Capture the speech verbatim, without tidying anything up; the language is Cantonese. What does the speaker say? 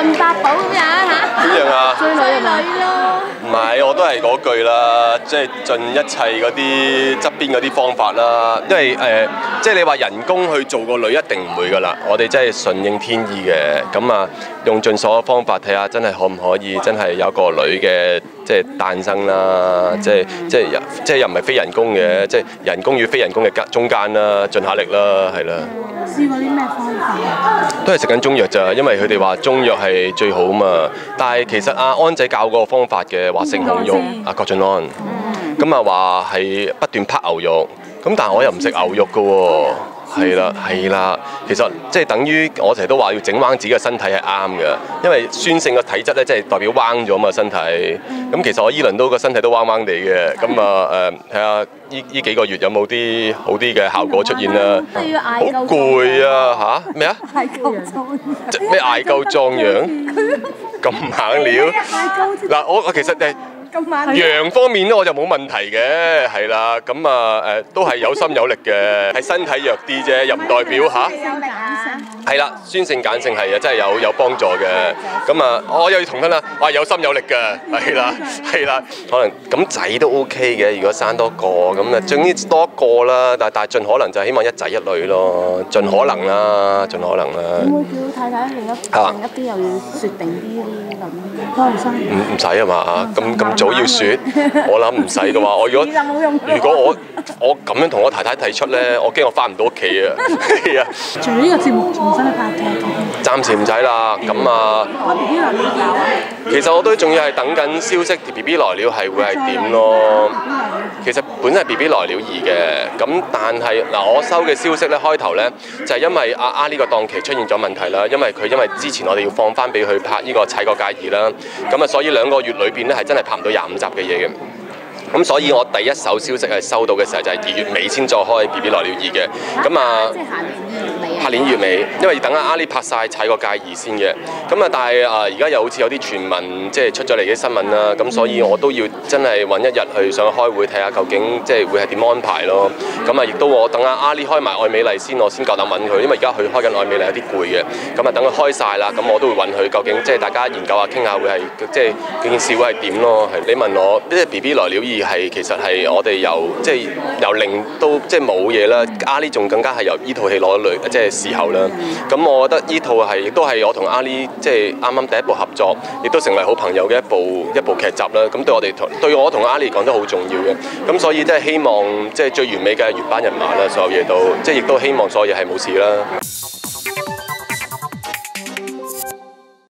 運八寶咁樣嚇。 點樣啊？ 追女女咯。 唔係，我都係嗰句啦，即係盡一切嗰啲側邊嗰啲方法啦。因為誒、呃，即係你話人工去做個女一定唔會㗎啦。我哋真係順應天意嘅，咁啊用盡所有方法睇下，真係可唔可以真係有個女嘅即係誕生啦。即係即係即係又唔係非人工嘅，即係人工與非人工嘅中間啦，盡下力啦，係啦。 試過啲咩方法？ 都係食緊中藥咋，因為佢哋話中藥係最好嘛。但係其實阿安仔教個方法嘅，話食紅肉，阿郭晉安，咁啊話係不斷拍牛肉，咁但係我又唔食牛肉㗎喎。係啦，係啦，其實即係等於我成日都話要整彎自己嘅身體係啱嘅，因為酸性嘅體質咧，即係代表彎咗嘛身體。咁其實我依輪都個身體都彎彎地嘅，咁啊誒睇下依依幾個月有冇啲好啲嘅效果出現啦。好攰啊嚇咩啊？ 嗌夠壯陽。 咩嗌夠壯陽？咁猛料嗱，我我其實誒。陽方面咧我就冇問題嘅，係啦，咁啊誒都係有心有力嘅，係身體弱啲啫，又唔代表嚇。係啦，酸性鹼性係啊，真係有有幫助嘅。咁啊，我又要重申啦，我係有心有力嘅，係啦，係啦，可能咁仔都 OK 嘅，如果生多個咁啊，總之多一個啦，但但係盡可能就希望一仔一女咯，盡可能啦，盡可能啦。 會唔會叫太太另一另一啲又要雪定啲啲咁？可能生唔唔使啊嘛，咁咁早要雪，我諗唔使嘅話，我如果如果我我咁樣同我太太提出咧，我驚我翻唔到屋企啊，係啊。 除咗呢個節目，仲使唔使拍劇？ 暫時唔使啦，咁啊。 B B 來了搞。 其實我都仲要係等緊消息 ，B B 來了係會係點咯？其實本身係 B B 來了二嘅，咁但係嗱，我收嘅消息咧，開頭咧就係、是、因為阿阿呢個檔期出現咗問題啦，因為佢因為之前我哋要放翻俾佢拍呢個踩過界二啦，咁啊所以兩個月裏邊咧係真係拍唔到廿五集嘅嘢嘅。咁所以我第一手消息係收到嘅時候就係二月尾先再開 B B 來了二嘅，咁啊， 即係下年二月尾。 下年二月尾，因為要等阿阿里拍晒踩過界二先嘅，咁啊但係啊而家又好似有啲傳聞即係出咗嚟嘅新聞啦，咁所以我都要真係揾一日去上去開會睇下究竟即係會係點安排咯。咁啊亦都我等阿阿里開埋愛美麗先，我先夠膽揾佢，因為而家佢開緊愛美麗有啲攰嘅，咁啊等佢開晒啦，咁我都會揾佢究竟即係大家研究下傾下會係即係件事會係點咯。係你問我，即係 B B 來了二係其實係我哋由即係由零到即係冇嘢啦，阿里仲更加係由依套戲攞女即係時候啦。咁我覺得依套係亦都係我同阿里即係啱啱第一部合作，亦都成為好朋友嘅一部一部劇集啦。咁對我哋對我同阿里講都好重要嘅。咁所以即係希望即係最完美嘅原班人馬啦，所有嘢都即係亦都希望所有嘢係冇事啦。